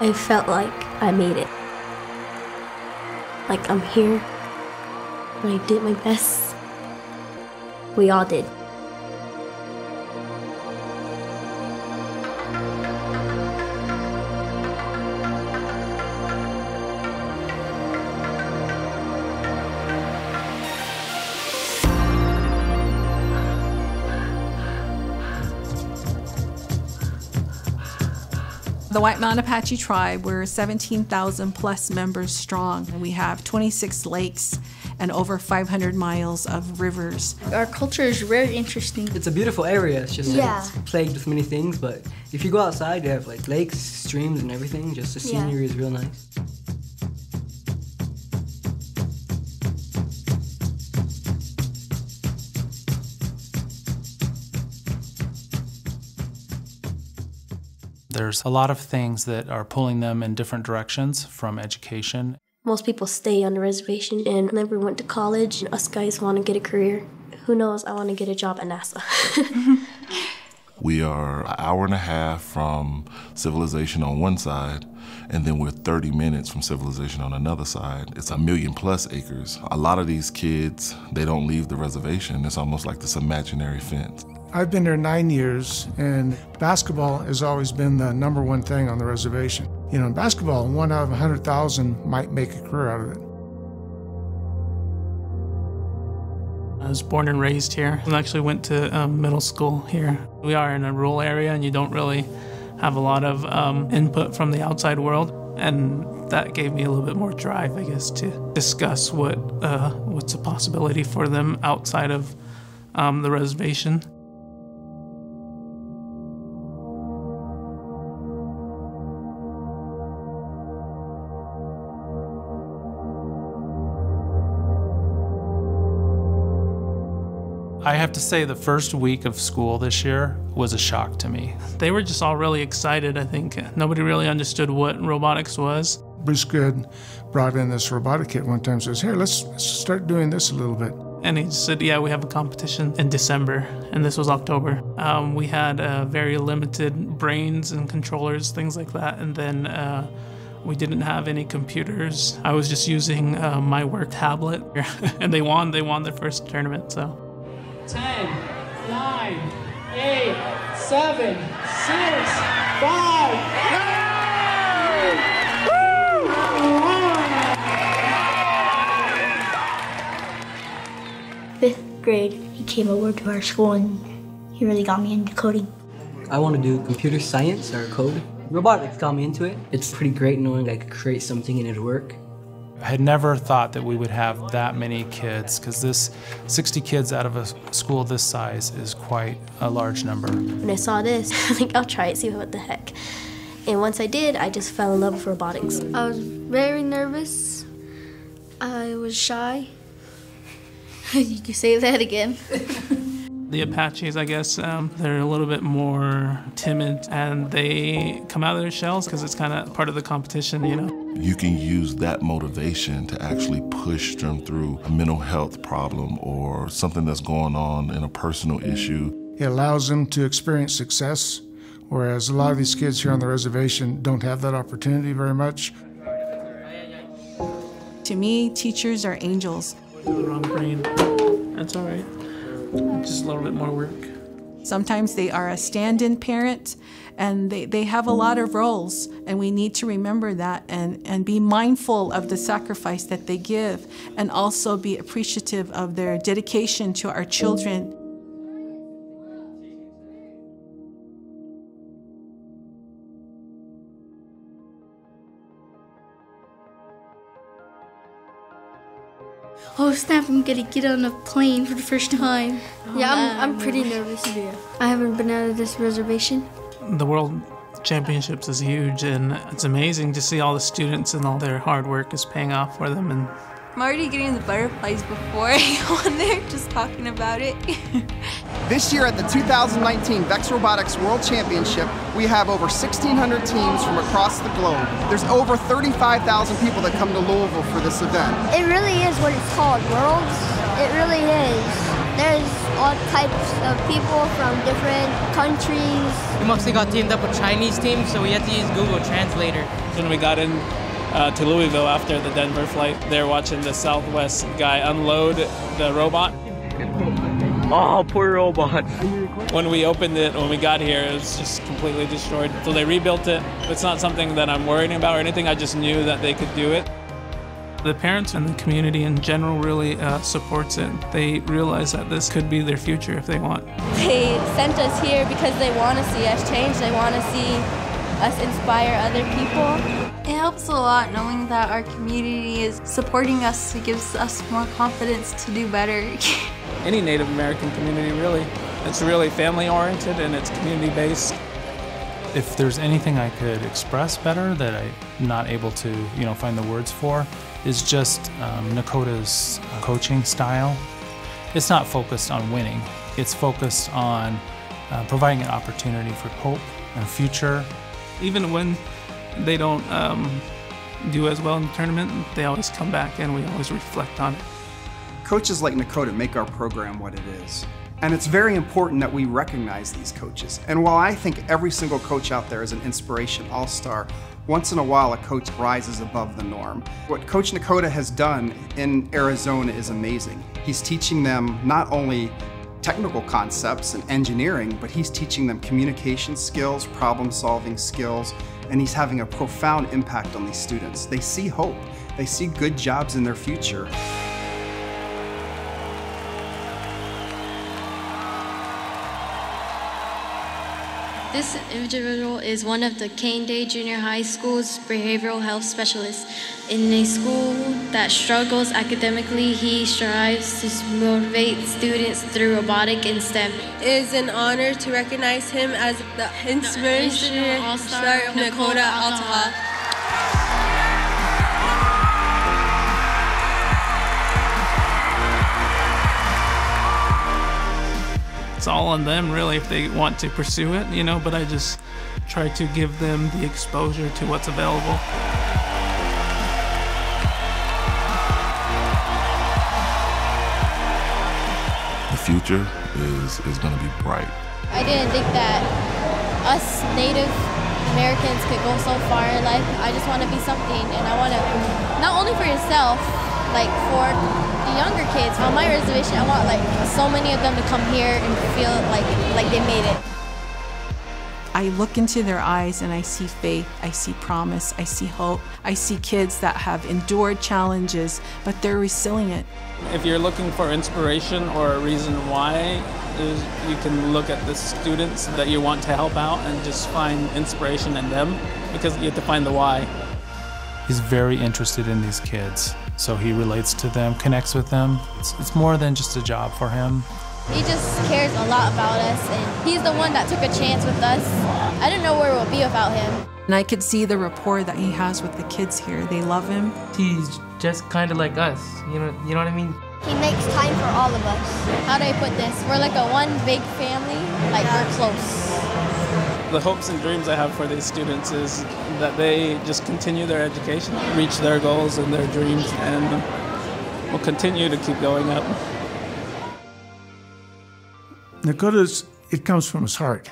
I felt like I made it. Like I'm here. I did my best. We all did. The White Mountain Apache tribe, we're 17,000 plus members strong. We have 26 lakes and over 500 miles of rivers. Our culture is very interesting. It's a beautiful area. It's just it's plagued with many things, but if you go outside, you have like lakes, streams, and everything. Just the scenery is real nice. There's a lot of things that are pulling them in different directions from education. Most people stay on the reservation and never went to college. Us guys want to get a career. Who knows, I want to get a job at NASA. We are an hour and a half from civilization on one side, and then we're 30 minutes from civilization on another side. It's 1 million+ acres. A lot of these kids, they don't leave the reservation. It's almost like this imaginary fence. I've been there 9 years, and basketball has always been the #1 thing on the reservation. You know, in basketball, 1 out of 100,000 might make a career out of it. I was born and raised here and actually went to middle school here. We are in a rural area and you don't really have a lot of input from the outside world, and that gave me a little bit more drive, I guess, to discuss what's a possibility for them outside of the reservation. I have to say the first week of school this year was a shock to me. They were just all really excited, I think. Nobody really understood what robotics was. Bruce Good brought in this robotic kit one time and says, "Here, let's start doing this a little bit." And he said, yeah, we have a competition in December, and this was October. We had very limited brains and controllers, things like that, and then we didn't have any computers. I was just using my work tablet, and they won their first tournament, so. 10, 9, 8, 7, 6, 5, 5th grade, he came over to our school and he really got me into coding. I want to do computer science or code. Robotics got me into it. It's pretty great knowing I could create something and it'd work. I had never thought that we would have that many kids, because this 60 kids out of a school this size is quite a large number. When I saw this, I think I'll try it, see what the heck. And once I did, I just fell in love with robotics. I was very nervous. I was shy. You can say that again. The Apaches, I guess, they're a little bit more timid, and they come out of their shells because it's kind of part of the competition, you know. You can use that motivation to actually push them through a mental health problem or something that's going on in a personal issue. It allows them to experience success, whereas a lot of these kids here on the reservation don't have that opportunity very much. To me, teachers are angels. The wrong brain. That's all right. Just a little bit more work. Sometimes they are a stand-in parent, and they have a lot of roles, and we need to remember that and be mindful of the sacrifice that they give, and also be appreciative of their dedication to our children. Oh snap, I'm gonna get on a plane for the first time. Yeah, I'm pretty nervous. I haven't been out of this reservation. The World Championships is huge, and it's amazing to see all the students and all their hard work is paying off for them. And I'm already getting the butterflies before I go on there, just talking about it. This year at the 2019 VEX Robotics World Championship, we have over 1,600 teams from across the globe. There's over 35,000 people that come to Louisville for this event. It really is what it's called, Worlds. It really is. There's all types of people from different countries. We mostly got teamed up with Chinese teams, so we had to use Google Translator. When we got in to Louisville after the Denver flight, they're watching the Southwest guy unload the robot. Oh, poor robot. When we opened it, when we got here, it was just completely destroyed. So they rebuilt it. It's not something that I'm worrying about or anything. I just knew that they could do it. The parents and the community in general really supports it. They realize that this could be their future if they want. They sent us here because they want to see us change. They want to see us inspire other people. It helps a lot knowing that our community is supporting us. It gives us more confidence to do better. Any Native American community, really. It's really family-oriented and it's community-based. If there's anything I could express better that I'm not able to, find the words for, is just Nekoda's coaching style. It's not focused on winning. It's focused on providing an opportunity for hope and future. Even when they don't do as well in the tournament, they always come back and we always reflect on it. Coaches like Nekoda make our program what it is. And it's very important that we recognize these coaches. And while I think every single coach out there is an inspiration all-star, once in a while a coach rises above the norm. What Coach Nekoda has done in Arizona is amazing. He's teaching them not only technical concepts and engineering, but he's teaching them communication skills, problem-solving skills, and he's having a profound impact on these students. They see hope. They see good jobs in their future. This individual is one of the Cane Day Junior High School's behavioral health specialists. In a school that struggles academically, he strives to motivate students through robotic and STEM. It is an honor to recognize him as the inspirational all-star of Nekoda Altaha. It's all on them, really, if they want to pursue it, but I just try to give them the exposure to what's available. The future is going to be bright. I didn't think that us Native Americans could go so far in life. I just want to be something, and I want to, not only for yourself, like for the younger kids on my reservation, I want so many of them to come here and feel like they made it. I look into their eyes and I see faith, I see promise, I see hope. I see kids that have endured challenges, but they're resilient. If you're looking for inspiration or a reason why, you can look at the students that you want to help out and just find inspiration in them, because you have to find the why. He's very interested in these kids, so he relates to them, connects with them. It's more than just a job for him. He just cares a lot about us, and he's the one that took a chance with us. I don't know where we'll be without him. And I could see the rapport that he has with the kids here. They love him. He's just kind of like us, you know what I mean? He makes time for all of us. How do I put this? We're like a one big family, we're close. The hopes and dreams I have for these students is that they just continue their education, reach their goals and their dreams, and will continue to keep going up. Nekoda's, it comes from his heart.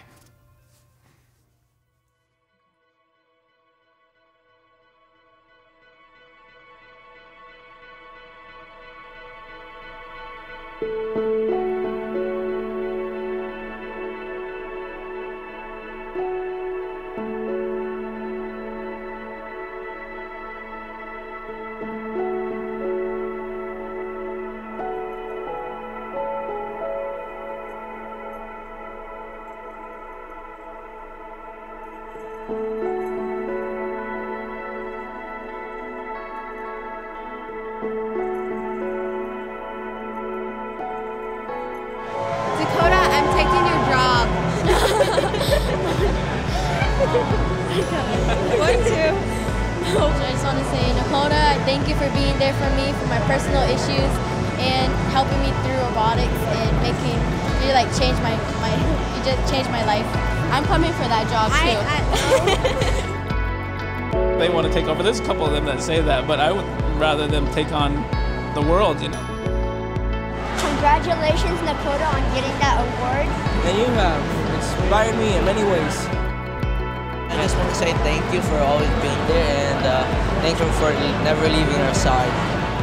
I just want to say, Nekoda, thank you for being there for me, for my personal issues, and helping me through robotics and making you change you just changed my life. I'm coming for that job too. They want to take over. There's a couple of them that say that, but I would rather them take on the world, Congratulations, Nekoda, on getting that award. And you have inspired me in many ways. I just want to say thank you for always being there, and thank you for never leaving our side.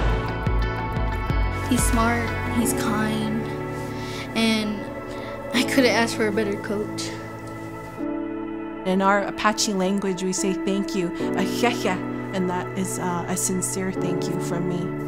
He's smart, he's kind, and I couldn't ask for a better coach. In our Apache language, we say thank you, ahehe, and that is a sincere thank you from me.